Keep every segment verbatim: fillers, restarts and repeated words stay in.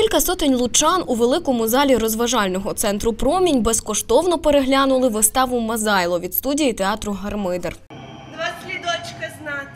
Кілька сотень лучан у великому залі розважального центру «Промінь» безкоштовно переглянули виставу «Мазайло» від студії театру «Гармидер». Два слідочка знати,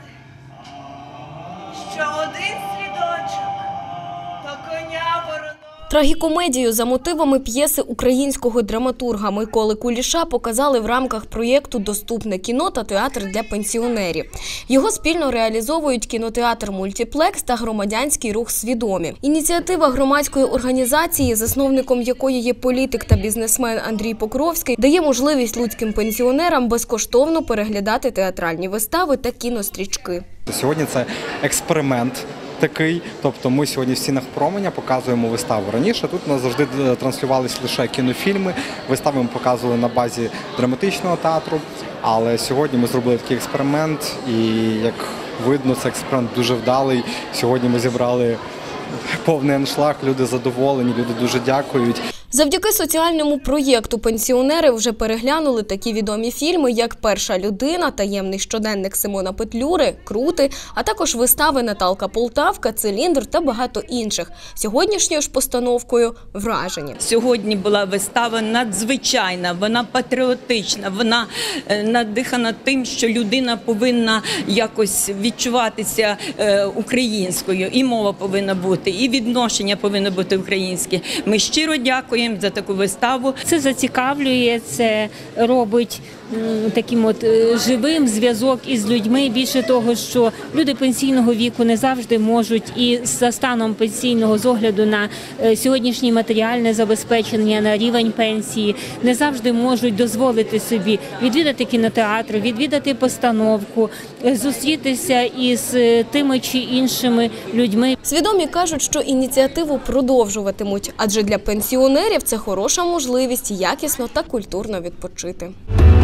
що один слідочок – то коня вороного. Трагікомедію за мотивами п'єси українського драматурга Миколи Куліша показали в рамках проєкту «Доступне кіно» та театр для пенсіонерів. Його спільно реалізовують кінотеатр «Мультиплекс» та громадянський рух «Свідомі». Ініціатива громадської організації, засновником якої є політик та бізнесмен Андрій Покровський, дає можливість луцьким пенсіонерам безкоштовно переглядати театральні вистави та кінострічки. Сьогодні це експеримент такий, тобто ми сьогодні в стінах «Променя» показуємо виставу. Раніше тут у нас завжди транслювалися лише кінофільми, вистави ми показували на базі драматичного театру, але сьогодні ми зробили такий експеримент і, як видно, цей експеримент дуже вдалий. Сьогодні ми зібрали повний аншлаг, люди задоволені, люди дуже дякують. Завдяки соціальному проєкту пенсіонери вже переглянули такі відомі фільми, як «Перша людина», «Таємний щоденник Симона Петлюри», «Крути», а також вистави «Наталка Полтавка», «Циліндр» та багато інших. Сьогоднішньою ж постановкою вражені. Сьогодні була вистава надзвичайна, вона патріотична, вона надихана тим, що людина повинна якось відчуватися українською, і мова повинна бути, і відношення повинно бути українське. Ми щиро дякуємо за таку виставу. Це зацікавлює, це робить таким от живим зв'язок із людьми. Більше того, що люди пенсійного віку не завжди можуть і за станом пенсійного, з огляду на сьогоднішнє матеріальне забезпечення, на рівень пенсії, не завжди можуть дозволити собі відвідати кінотеатр, відвідати постановку, зустрітися із тими чи іншими людьми. Свідомі кажуть, що ініціативу продовжуватимуть, адже для пенсіонерів це хороша можливість якісно та культурно відпочити.